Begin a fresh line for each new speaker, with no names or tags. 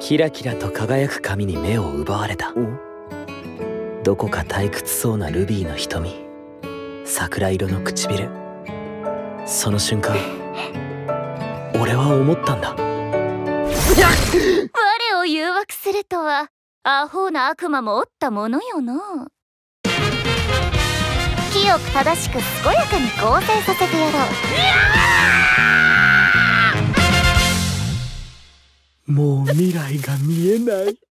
キラキラと輝く髪に目を奪われた。どこか退屈そうなルビーの瞳、桜色の唇。その瞬間俺は思ったんだ。
我を誘惑するとはアホな悪魔もおったものよの。清く正しく健やかに合成させてやろう。
もう未来が見えない。